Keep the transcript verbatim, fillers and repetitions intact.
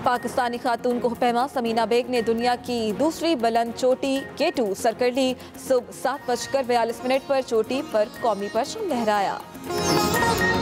पाकिस्तानी खातून कोहपैमा Samina bag ने दुनिया की दूसरी बुलंद चोटी के टू सर कर ली। सुबह सात बजकर बयालीस मिनट पर चोटी पर कौमी परचम लहराया।